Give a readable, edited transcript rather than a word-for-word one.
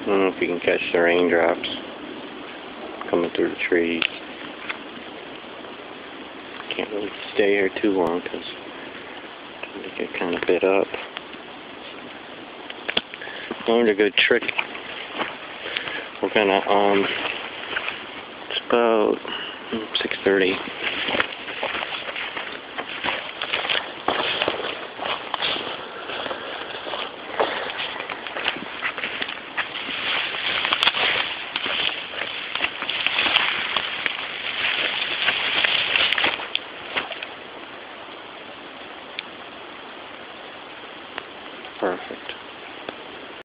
I don't know if you can catch the raindrops coming through the trees. Can't really stay here too long because they get kind of bit up. Learned a good trick. We're gonna it's about 6:30.